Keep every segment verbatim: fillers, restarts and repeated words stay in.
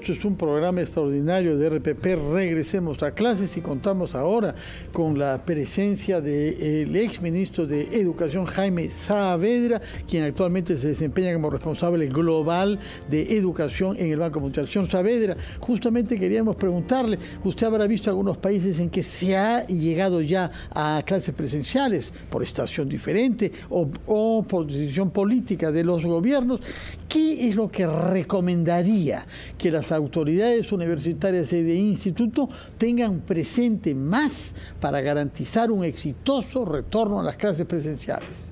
Es un programa extraordinario de R P P. Regresemos a clases y contamos ahora con la presencia del exministro de Educación, Jaime Saavedra, quien actualmente se desempeña como responsable global de educación en el Banco Mundial. Señor Saavedra, justamente queríamos preguntarle, usted habrá visto algunos países en que se ha llegado ya a clases presenciales por estación diferente o, o por decisión política de los gobiernos. ¿Qué es lo que recomendaría que las autoridades universitarias y de instituto tengan presente más para garantizar un exitoso retorno a las clases presenciales?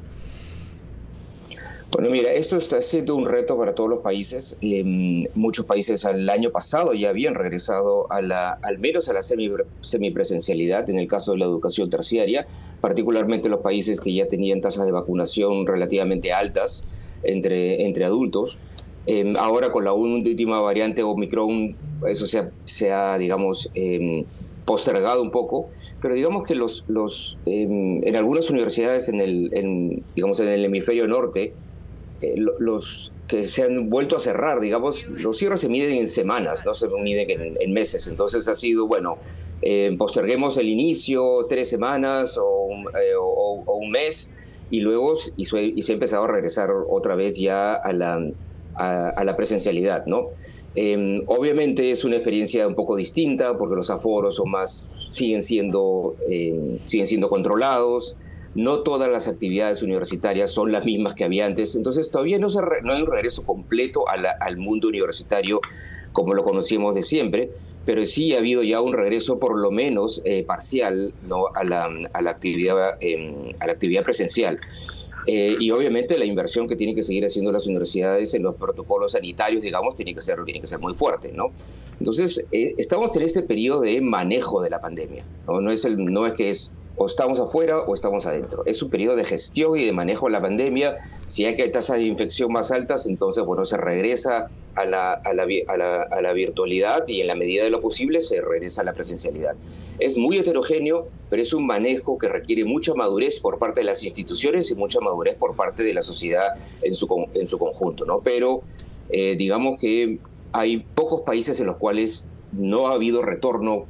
Bueno, mira, esto está siendo un reto para todos los países. Eh, muchos países al año pasado ya habían regresado a la, al menos a la semi, semipresencialidad, en el caso de la educación terciaria, particularmente los países que ya tenían tasas de vacunación relativamente altas entre, entre adultos. Eh, ahora con la última variante Omicron, eso se ha, se ha digamos, eh, postergado un poco, pero digamos que los, los, eh, en algunas universidades en el, en, digamos, en el hemisferio norte, eh, los que se han vuelto a cerrar, digamos, los cierres se miden en semanas, no se miden en, en meses. Entonces ha sido, bueno, eh, posterguemos el inicio tres semanas o, eh, o, o un mes, y luego y, y se ha empezado a regresar otra vez ya a la, a, a la presencialidad, ¿no? Eh, obviamente es una experiencia un poco distinta porque los aforos son más, siguen siendo, eh, siguen siendo controlados. No todas las actividades universitarias son las mismas que había antes, entonces todavía no, se re, no hay un regreso completo a la, al mundo universitario como lo conocíamos de siempre, pero sí ha habido ya un regreso por lo menos eh, parcial, ¿no? a, la, a, la actividad, eh, a la actividad presencial. Eh, y obviamente la inversión que tienen que seguir haciendo las universidades en los protocolos sanitarios, digamos, tiene que ser, tiene que ser muy fuerte, ¿no? Entonces, eh, estamos en este periodo de manejo de la pandemia, ¿no? No es, el, no es que es o estamos afuera o estamos adentro. Es un periodo de gestión y de manejo de la pandemia. Si hay que hay tasas de infección más altas, entonces, bueno, se regresa a la, a, la, a, la, a la virtualidad y en la medida de lo posible se regresa a la presencialidad. Es muy heterogéneo, pero es un manejo que requiere mucha madurez por parte de las instituciones y mucha madurez por parte de la sociedad en su, en su conjunto, ¿no? Pero eh, digamos que hay pocos países en los cuales no ha habido retorno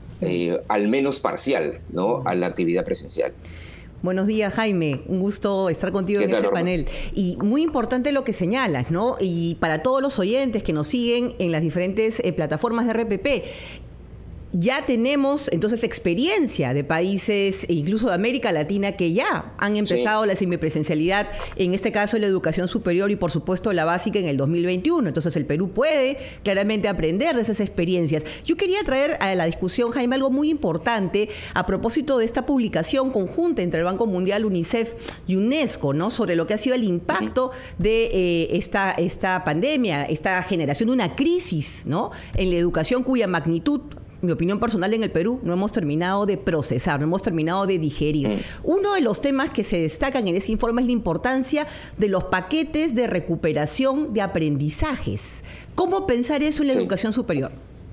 Eh, al menos parcial, ¿no?, a la actividad presencial. Buenos días, Jaime. Un gusto estar contigo en este Norma? panel. Y muy importante lo que señalas, ¿no? Y para todos los oyentes que nos siguen en las diferentes eh, plataformas de R P P, ya tenemos entonces experiencia de países, incluso de América Latina, que ya han empezado sí. la semipresencialidad, en este caso la educación superior y por supuesto la básica en el dos mil veintiuno. Entonces el Perú puede claramente aprender de esas experiencias. Yo quería traer a la discusión, Jaime, algo muy importante a propósito de esta publicación conjunta entre el Banco Mundial, UNICEF y UNESCO, ¿no?, sobre lo que ha sido el impacto de eh, esta, esta pandemia, esta generación de una crisis, ¿no?, en la educación cuya magnitud, mi opinión personal, en el Perú no hemos terminado de procesar, no hemos terminado de digerir. Mm. Uno de los temas que se destacan en ese informe es la importancia de los paquetes de recuperación de aprendizajes. ¿Cómo pensar eso en la sí. educación superior?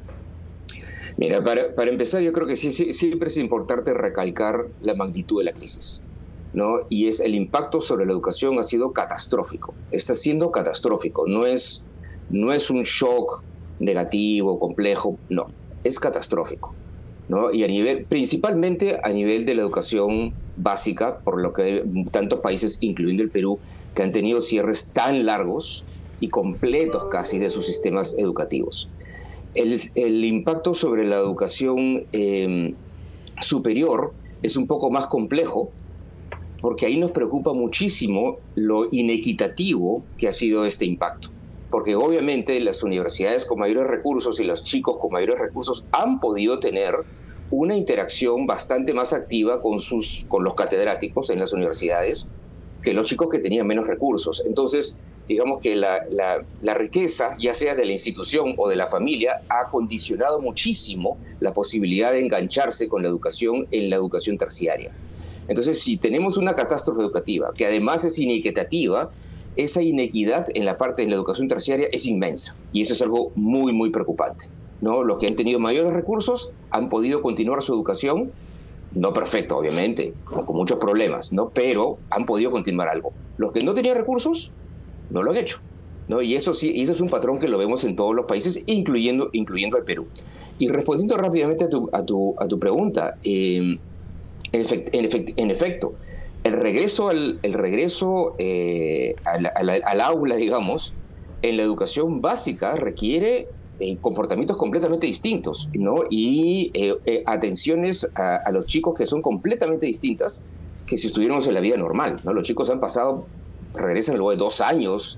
Mira, para, para empezar, yo creo que sí, sí, siempre es importante recalcar la magnitud de la crisis, ¿no? Y es el impacto sobre la educación ha sido catastrófico, está siendo catastrófico, no es, no es un shock negativo, complejo, no. Es catastrófico, ¿no? Y a nivel, principalmente a nivel de la educación básica, por lo que hay tantos países, incluyendo el Perú, que han tenido cierres tan largos y completos casi de sus sistemas educativos. El, el impacto sobre la educación eh, superior es un poco más complejo, porque ahí nos preocupa muchísimo lo inequitativo que ha sido este impacto. Porque obviamente las universidades con mayores recursos y los chicos con mayores recursos han podido tener una interacción bastante más activa con, sus, con los catedráticos en las universidades que los chicos que tenían menos recursos. Entonces, digamos que la, la, la riqueza, ya sea de la institución o de la familia, ha condicionado muchísimo la posibilidad de engancharse con la educación en la educación terciaria. Entonces, si tenemos una catástrofe educativa que además es inequitativa, esa inequidad en la parte de la educación terciaria es inmensa y eso es algo muy, muy preocupante, ¿no? Los que han tenido mayores recursos han podido continuar su educación, no perfecto, obviamente, con, con muchos problemas, ¿no? Pero han podido continuar algo. Los que no tenían recursos no lo han hecho. ¿no? Y eso sí, y eso es un patrón que lo vemos en todos los países, incluyendo, incluyendo al Perú. Y respondiendo rápidamente a tu, a tu, a tu pregunta, eh, en, efect, en, efect, en efecto, el regreso al, el regreso eh, al, al, al aula, digamos, en la educación básica requiere eh, comportamientos completamente distintos, ¿no? Y eh, eh, atenciones a, a los chicos que son completamente distintas que si estuviéramos en la vida normal, ¿no? Los chicos han pasado, regresan luego de dos años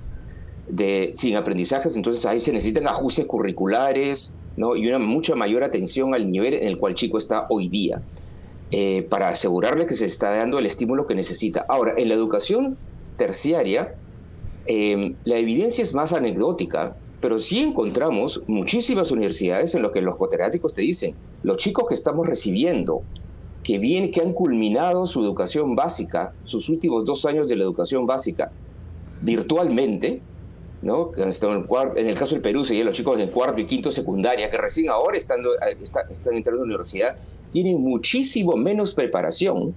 de, sin aprendizajes, entonces ahí se necesitan ajustes curriculares, ¿no? Y una mucha mayor atención al nivel en el cual el chico está hoy día, eh, para asegurarle que se está dando el estímulo que necesita. Ahora, en la educación terciaria, eh, la evidencia es más anecdótica, pero sí encontramos muchísimas universidades en las que los catedráticos te dicen, los chicos que estamos recibiendo, que bien que han culminado su educación básica, sus últimos dos años de la educación básica, virtualmente, ¿no? En el, cuarto, en el caso del Perú serían los chicos del cuarto y quinto secundaria, que recién ahora están, está, están entrando a la universidad, tienen muchísimo menos preparación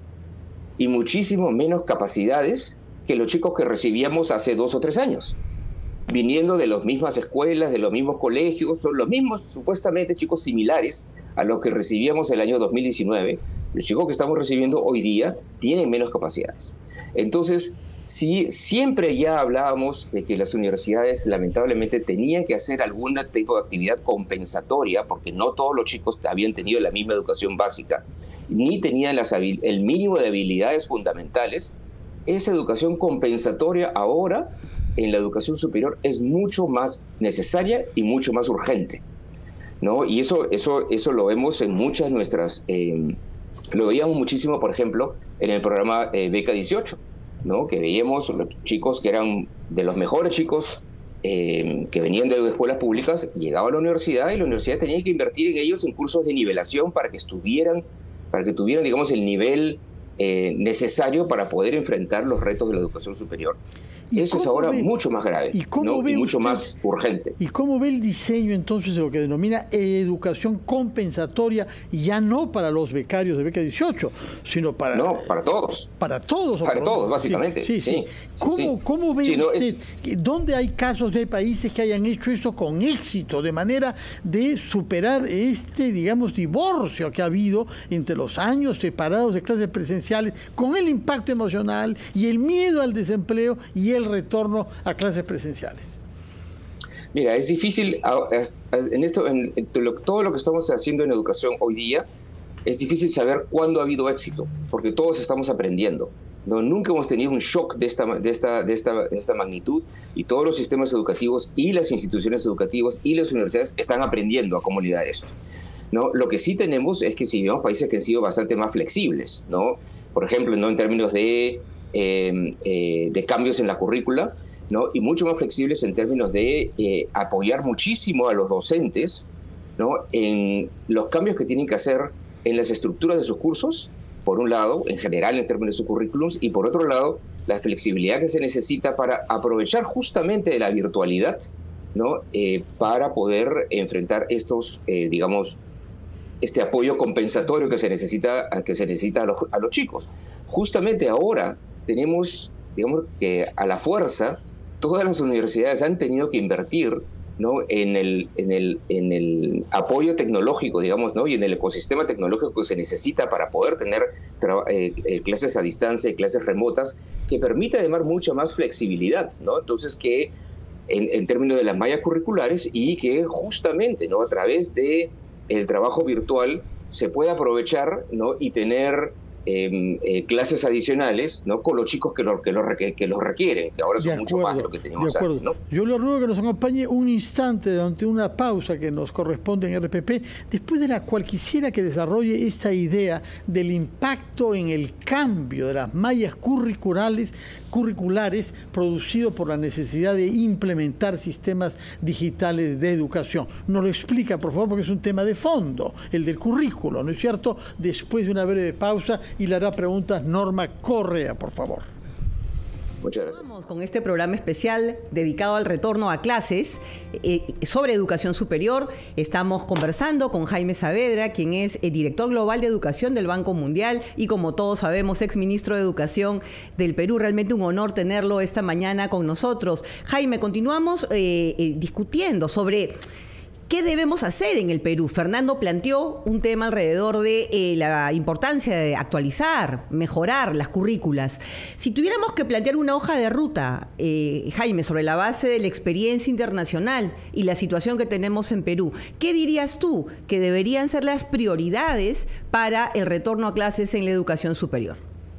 y muchísimo menos capacidades que los chicos que recibíamos hace dos o tres años, viniendo de las mismas escuelas, de los mismos colegios, son los mismos supuestamente chicos similares a los que recibíamos el año dos mil diecinueve. Los chicos que estamos recibiendo hoy día tienen menos capacidades. Entonces, sí, siempre ya hablábamos de que las universidades lamentablemente tenían que hacer algún tipo de actividad compensatoria, porque no todos los chicos habían tenido la misma educación básica, ni tenían las el mínimo de habilidades fundamentales. Esa educación compensatoria ahora en la educación superior es mucho más necesaria y mucho más urgente, ¿no? Y eso, eso, eso lo vemos en muchas de nuestras... Eh, lo veíamos muchísimo, por ejemplo, en el programa eh, Beca dieciocho, ¿no? Que veíamos los chicos que eran de los mejores chicos eh, que venían de escuelas públicas, llegaban a la universidad y la universidad tenía que invertir en ellos en cursos de nivelación para que estuvieran, para que tuvieran, digamos, el nivel eh, necesario para poder enfrentar los retos de la educación superior. Eso es ahora ve, mucho más grave, ¿y, cómo ¿no? ve y mucho usted, más urgente. ¿Y cómo ve el diseño entonces de lo que denomina educación compensatoria, ya no para los becarios de Beca dieciocho, sino para... No, para todos. Para todos. Para todos, básicamente. Sí, sí. sí. sí. ¿Cómo, sí. ¿Cómo ve sí, no, usted, es... dónde hay casos de países que hayan hecho eso con éxito, de manera de superar este, digamos, divorcio que ha habido entre los años separados de clases presenciales, con el impacto emocional y el miedo al desempleo y el el retorno a clases presenciales? Mira, es difícil, en esto, en todo lo que estamos haciendo en educación hoy día, es difícil saber cuándo ha habido éxito, porque todos estamos aprendiendo. No, nunca hemos tenido un shock de esta, de, esta, de, esta, de esta magnitud, y todos los sistemas educativos y las instituciones educativas y las universidades están aprendiendo a cómo lidiar esto, ¿no? Lo que sí tenemos es que si vemos países que han sido bastante más flexibles, ¿no? Por ejemplo, ¿no? En términos de Eh, eh, de cambios en la currícula, ¿no? Y mucho más flexibles en términos de eh, apoyar muchísimo a los docentes, ¿no? En los cambios que tienen que hacer en las estructuras de sus cursos, por un lado, en general en términos de sus currículums, y por otro lado, la flexibilidad que se necesita para aprovechar justamente de la virtualidad, ¿no? Eh, para poder enfrentar estos, eh, digamos, este apoyo compensatorio que se necesita, que se necesita a los, a los chicos. Justamente ahora tenemos, digamos, que a la fuerza, todas las universidades han tenido que invertir, ¿no? en, el, en, el, en el apoyo tecnológico, digamos, ¿no? Y en el ecosistema tecnológico que se necesita para poder tener eh, clases a distancia y clases remotas, que permite además mucha más flexibilidad, ¿no? Entonces, que en, en términos de las mallas curriculares, y que justamente, ¿no? A través de el trabajo virtual se puede aprovechar, ¿no? Y tener Eh, eh, clases adicionales, ¿no? Con los chicos que lo, que lo, que lo requieren, que ahora son acuerdo, mucho más de lo que teníamos antes, ¿no? Yo le ruego que nos acompañe un instante durante una pausa que nos corresponde en R P P, después de la cual quisiera que desarrolle esta idea del impacto en el cambio de las mallas curriculares, curriculares producido por la necesidad de implementar sistemas digitales de educación. Nos lo explica, por favor, porque es un tema de fondo, el del currículo, ¿no es cierto? Después de una breve pausa, y le hará preguntas Norma Correa, por favor. Muchas gracias. Vamos con este programa especial dedicado al retorno a clases eh, sobre educación superior. Estamos conversando con Jaime Saavedra, quien es el director global de educación del Banco Mundial y, como todos sabemos, exministro de Educación del Perú. Realmente un honor tenerlo esta mañana con nosotros. Jaime, continuamos eh, eh, discutiendo sobre ¿qué debemos hacer en el Perú? Fernando planteó un tema alrededor de eh, la importancia de actualizar, mejorar las currículas. Si tuviéramos que plantear una hoja de ruta, eh, Jaime, sobre la base de la experiencia internacional y la situación que tenemos en Perú, ¿qué dirías tú que deberían ser las prioridades para el retorno a clases en la educación superior?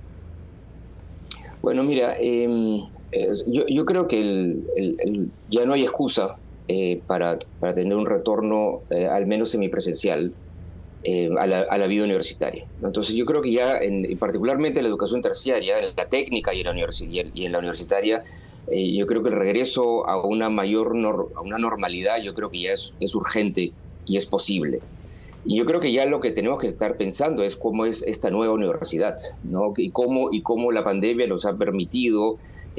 Bueno, mira, eh, eh, yo, yo creo que el, el, el, ya no hay excusa Eh, para, para tener un retorno eh, al menos semipresencial eh, a, la, a la vida universitaria. Entonces yo creo que ya, en, particularmente en la educación terciaria, en la técnica y en la, universi y en la universitaria, eh, yo creo que el regreso a una mayor nor a una normalidad, yo creo que ya es, es urgente y es posible. Y yo creo que ya lo que tenemos que estar pensando es cómo es esta nueva universidad, ¿no? Y cómo, y cómo la pandemia nos ha permitido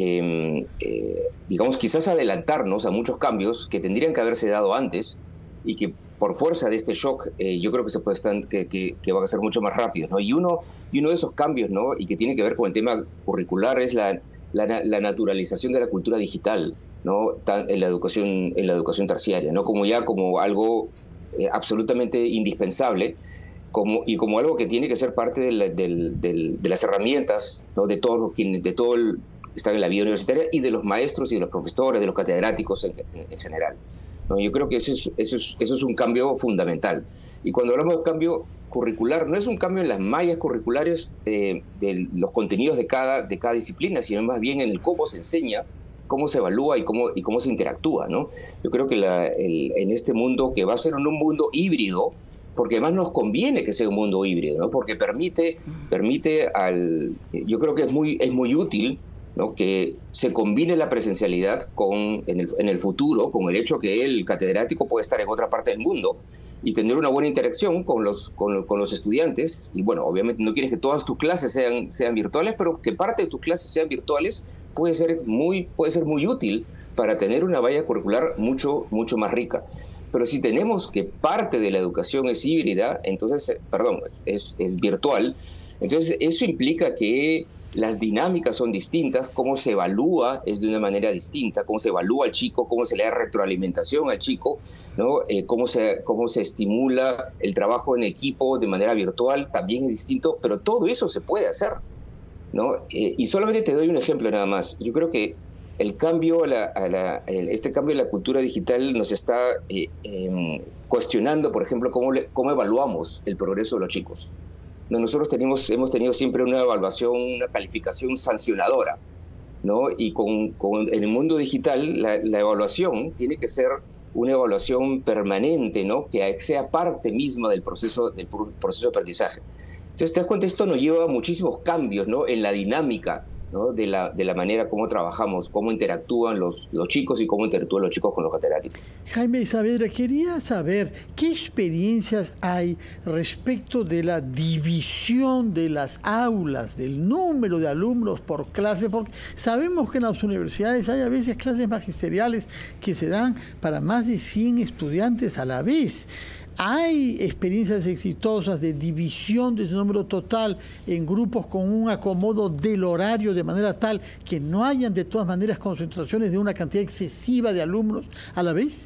Eh, eh, digamos, quizás adelantarnos a muchos cambios que tendrían que haberse dado antes y que por fuerza de este shock eh, yo creo que se puede estar, que, que, que van a ser mucho más rápidos, ¿no? Y uno, y uno de esos cambios, ¿no? Y que tiene que ver con el tema curricular es la, la, la naturalización de la cultura digital, ¿no? En la educación, en la educación terciaria, ¿no? Como ya como algo eh, absolutamente indispensable, como, y como algo que tiene que ser parte de, la, de, de, de las herramientas, ¿no? de todos los quienes, de todo el están en la vida universitaria y de los maestros y de los profesores, de los catedráticos en, en, en general. ¿No? Yo creo que eso es, eso, es, eso es un cambio fundamental. Y cuando hablamos de cambio curricular, no es un cambio en las mallas curriculares eh, de los contenidos de cada, de cada disciplina, sino más bien en el cómo se enseña, cómo se evalúa y cómo, y cómo se interactúa, ¿no? Yo creo que la, el, en este mundo, que va a ser un mundo híbrido, porque además nos conviene que sea un mundo híbrido, ¿no? Porque permite, permite al... Yo creo que es muy, es muy útil, ¿no? Que se combine la presencialidad con, en, el, en el futuro con el hecho que el catedrático puede estar en otra parte del mundo y tener una buena interacción con los, con, con los estudiantes. Y bueno, obviamente no quieres que todas tus clases sean, sean virtuales, pero que parte de tus clases sean virtuales puede ser muy, puede ser muy útil para tener una malla curricular mucho, mucho más rica. Pero si tenemos que parte de la educación es híbrida, entonces, perdón, es, es virtual, entonces eso implica que las dinámicas son distintas, cómo se evalúa es de una manera distinta, cómo se evalúa al chico, cómo se le da retroalimentación al chico, ¿no? Eh, cómo se, cómo se estimula el trabajo en equipo de manera virtual, también es distinto, pero todo eso se puede hacer, ¿no? Eh, y solamente te doy un ejemplo nada más. Yo creo que el cambio a la, a la, el, este cambio de la cultura digital nos está eh, eh, cuestionando, por ejemplo, cómo, le, cómo evaluamos el progreso de los chicos. Nosotros tenemos, hemos tenido siempre una evaluación, una calificación sancionadora, ¿no? Y con, con, en el mundo digital la, la evaluación tiene que ser una evaluación permanente, ¿no? Que sea parte misma del proceso, del proceso de aprendizaje. Entonces, te das cuenta, esto nos lleva a muchísimos cambios, ¿no? En la dinámica, ¿no? de, la, de la manera como trabajamos, cómo interactúan los, los chicos y cómo interactúan los chicos con los catedráticos. Jaime Saavedra, quería saber qué experiencias hay respecto de la división de las aulas, del número de alumnos por clase, porque sabemos que en las universidades hay a veces clases magisteriales que se dan para más de cien estudiantes a la vez. ¿Hay experiencias exitosas de división de ese número total en grupos con un acomodo del horario de manera tal que no hayan de todas maneras concentraciones de una cantidad excesiva de alumnos a la vez?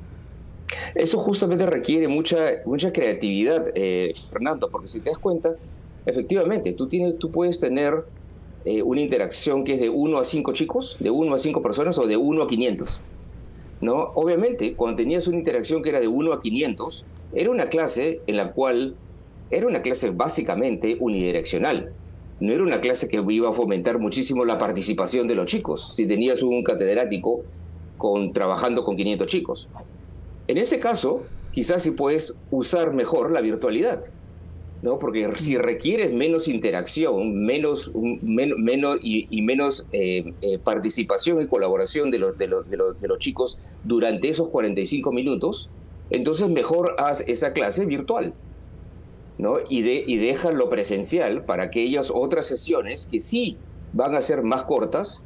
Eso justamente requiere mucha, mucha creatividad, eh, Fernando, porque si te das cuenta, efectivamente, tú, tienes, tú puedes tener eh, una interacción que es de uno a cinco chicos, de uno a cinco personas o de uno a quinientos. ¿No? Obviamente, cuando tenías una interacción que era de uno a quinientos, era una clase en la cual era una clase básicamente unidireccional. No era una clase que iba a fomentar muchísimo la participación de los chicos, si tenías un catedrático con, trabajando con quinientos chicos. En ese caso, quizás sí puedes usar mejor la virtualidad, ¿no? Porque si requieres menos interacción, menos, men, menos y, y menos eh, eh, participación y colaboración de los, de, los, de, los, de los chicos durante esos cuarenta y cinco minutos, entonces mejor haz esa clase virtual, ¿no? Y, de, y deja lo presencial para aquellas otras sesiones que sí van a ser más cortas,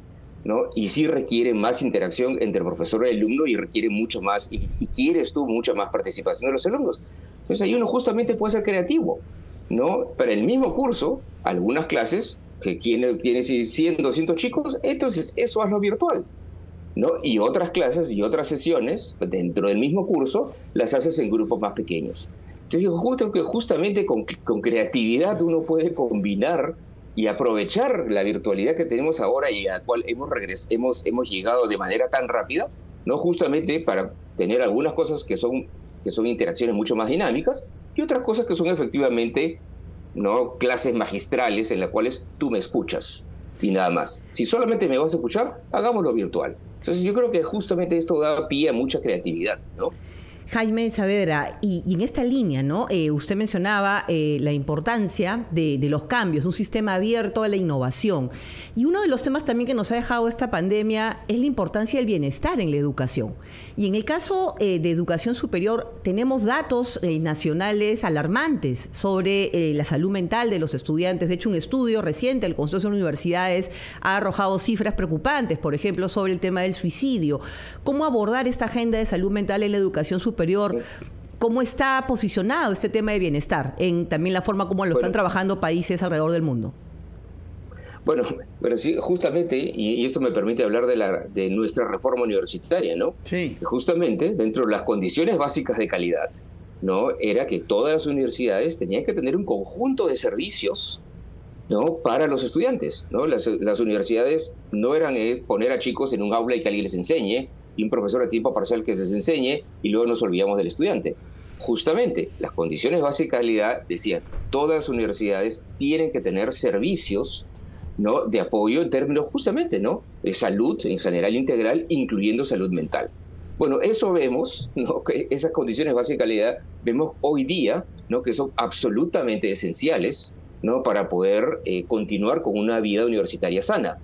¿no? Y sí requiere más interacción entre profesor y alumno y requiere mucho más, y, y quieres tú mucha más participación de los alumnos. Entonces ahí uno justamente puede ser creativo, ¿no? Para el mismo curso, algunas clases que tiene, tiene cien, doscientos chicos, entonces eso hazlo virtual, ¿no? Y otras clases y otras sesiones dentro del mismo curso las haces en grupos más pequeños. Entonces yo justo que justamente con, con creatividad uno puede combinar y aprovechar la virtualidad que tenemos ahora y a la cual hemos, regres hemos, hemos llegado de manera tan rápida, ¿no? Justamente para tener algunas cosas que son, que son interacciones mucho más dinámicas y otras cosas que son efectivamente, ¿no? Clases magistrales en las cuales tú me escuchas y nada más. Si solamente me vas a escuchar, hagámoslo virtual. Entonces yo creo que justamente esto da pie a mucha creatividad, ¿no? Jaime Saavedra, y, y en esta línea, ¿no? Eh, usted mencionaba eh, la importancia de, de los cambios, un sistema abierto a la innovación. Y uno de los temas también que nos ha dejado esta pandemia es la importancia del bienestar en la educación. Y en el caso eh, de educación superior, tenemos datos eh, nacionales alarmantes sobre eh, la salud mental de los estudiantes. De hecho, un estudio reciente del Consorcio de Universidades ha arrojado cifras preocupantes, por ejemplo, sobre el tema del suicidio. ¿Cómo abordar esta agenda de salud mental en la educación superior? superior, ¿cómo está posicionado este tema de bienestar en también la forma como lo bueno, están trabajando países alrededor del mundo? Bueno, pero sí, justamente, y, y esto me permite hablar de, la, de nuestra reforma universitaria, ¿no? Sí. Justamente, dentro de las condiciones básicas de calidad, ¿no? Era que todas las universidades tenían que tener un conjunto de servicios, ¿no? Para los estudiantes, ¿no? Las, las universidades no eran eh, poner a chicos en un aula y que alguien les enseñe, y un profesor de tiempo parcial que les enseñe y luego nos olvidamos del estudiante. Justamente, las condiciones básicas de calidad decían, todas las universidades tienen que tener servicios, ¿no? De apoyo en términos justamente, ¿no? De salud en general integral, incluyendo salud mental. Bueno, eso vemos, ¿no? Que esas condiciones básicas de calidad vemos hoy día, ¿no? Que son absolutamente esenciales, ¿no? Para poder eh, continuar con una vida universitaria sana.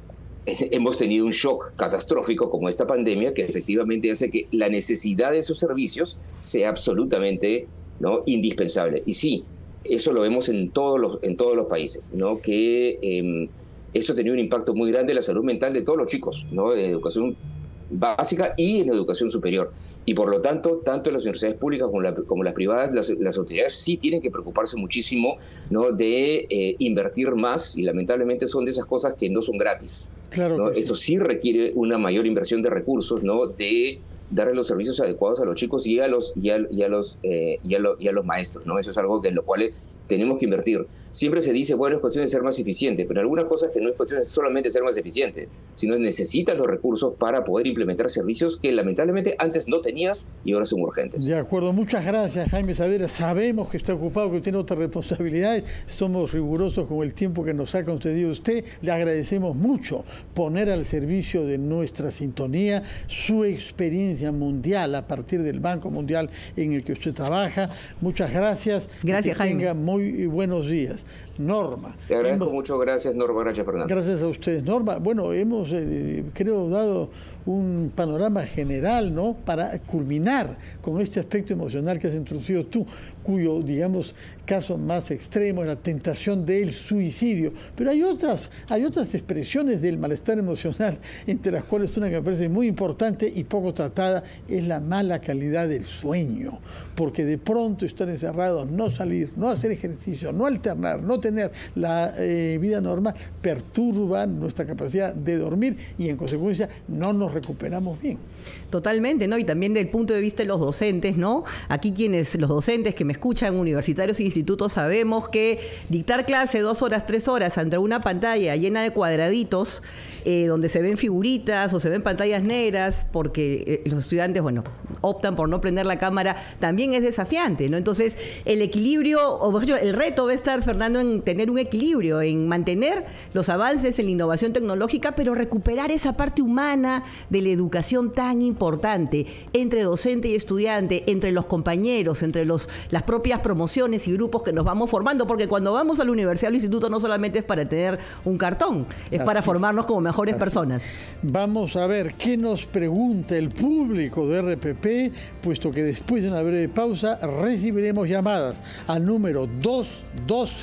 Hemos tenido un shock catastrófico como esta pandemia que efectivamente hace que la necesidad de esos servicios sea absolutamente, ¿no? indispensable. Y sí, eso lo vemos en todos los, en todos los países, ¿no? Que eh, eso ha tenido un impacto muy grande en la salud mental de todos los chicos, ¿no? De educación básica y en educación superior. Y por lo tanto, tanto en las universidades públicas como, la, como las privadas, las, las autoridades sí tienen que preocuparse muchísimo, ¿no? de eh, invertir más, y lamentablemente son de esas cosas que no son gratis. Claro, ¿no? sí. Eso sí requiere una mayor inversión de recursos, ¿no? De darle los servicios adecuados a los chicos y a los, y a, y a los, eh, y a lo, y a los maestros, ¿no? Eso es algo en lo cual tenemos que invertir. Siempre se dice, bueno, es cuestión de ser más eficiente, pero algunas cosas que no es cuestión de solamente ser más eficiente, sino necesitas los recursos para poder implementar servicios que lamentablemente antes no tenías y ahora son urgentes. De acuerdo, muchas gracias, Jaime Saavedra. Sabemos que está ocupado, que tiene otras responsabilidades. Somos rigurosos con el tiempo que nos ha concedido usted. Le agradecemos mucho poner al servicio de nuestra sintonía su experiencia mundial a partir del Banco Mundial en el que usted trabaja. Muchas gracias. Gracias, que Jaime. Tenga muy buenos días. Norma. Te agradezco hemos, mucho, gracias Norma, gracias Fernando. Gracias a ustedes, Norma. Bueno, hemos, eh, creo, dado un panorama general, ¿no? Para culminar con este aspecto emocional que has introducido tú, cuyo, digamos, caso más extremo es la tentación del suicidio. Pero hay otras, hay otras expresiones del malestar emocional, entre las cuales una que me parece muy importante y poco tratada es la mala calidad del sueño. Porque de pronto estar encerrados, no salir, no hacer ejercicio, no alternar, no tener la eh, vida normal, perturba nuestra capacidad de dormir y en consecuencia no nos recuperamos bien. Totalmente, ¿no? Y también del punto de vista de los docentes, ¿no? Aquí quienes, los docentes que me escuchan, universitarios y institutos, sabemos que dictar clase dos horas, tres horas ante una pantalla llena de cuadraditos, eh, donde se ven figuritas o se ven pantallas negras, porque eh, los estudiantes, bueno, optan por no prender la cámara, también es desafiante, ¿no? Entonces, el equilibrio, o mejor dicho, el reto va a estar, Fernando, en tener un equilibrio, en mantener los avances en la innovación tecnológica, pero recuperar esa parte humana de la educación tan importante entre docente y estudiante, entre los compañeros, entre los, las propias promociones y grupos que nos vamos formando, porque cuando vamos a la universidad o al instituto no solamente es para tener un cartón, es Así para formarnos como mejores Así. personas. Vamos a ver qué nos pregunta el público de R P P, puesto que después de una breve pausa recibiremos llamadas al número dos uno dos,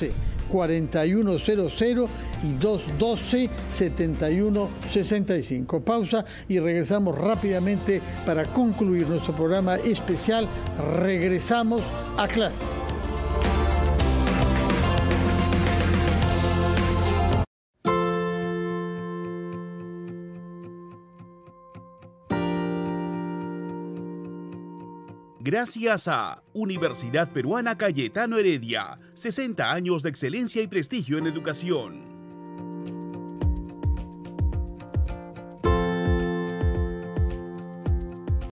cuatro uno cero cero y dos uno dos, siete uno seis cinco. Pausa y regresamos rápidamente para concluir nuestro programa especial. Regresamos a clases. Gracias a Universidad Peruana Cayetano Heredia, sesenta años de excelencia y prestigio en educación.